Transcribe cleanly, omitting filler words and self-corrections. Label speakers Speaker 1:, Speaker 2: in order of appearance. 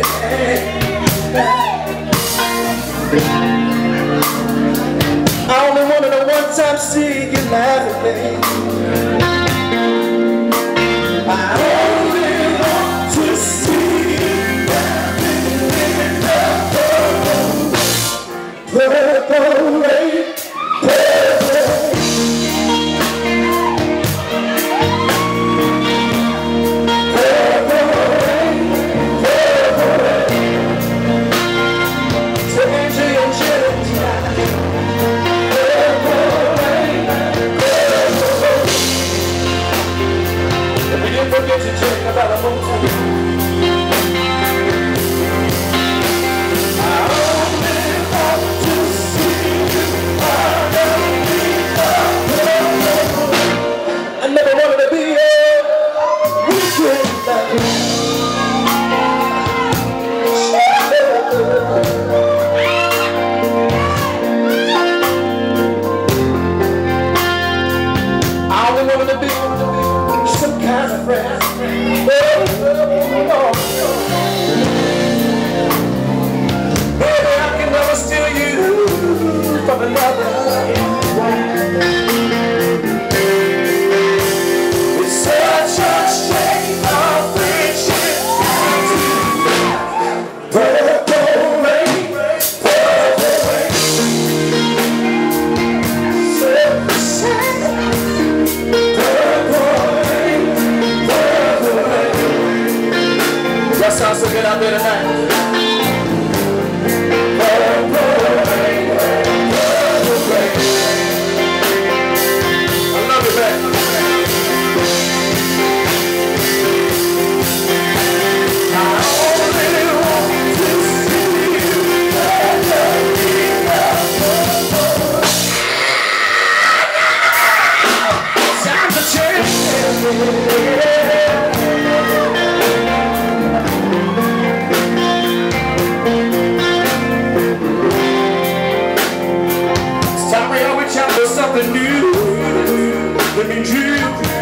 Speaker 1: I only wanted to one time see you laughing, babe. I only want to see you laughing in the purple rain, purple rain. Forget to check about a moon. I only want to see you underneath the moon. I never wanted to be a weekend like I only wanted to be some kind of friend. Baby, I can never steal you from another. It's such a shame of friendship. Purple rain, purple rain. So sad. That sounds so good out there tonight. Purple rain, purple rain. I love you, man. I only want to see you underneath the purple. Times are changing. Something new, let me dream.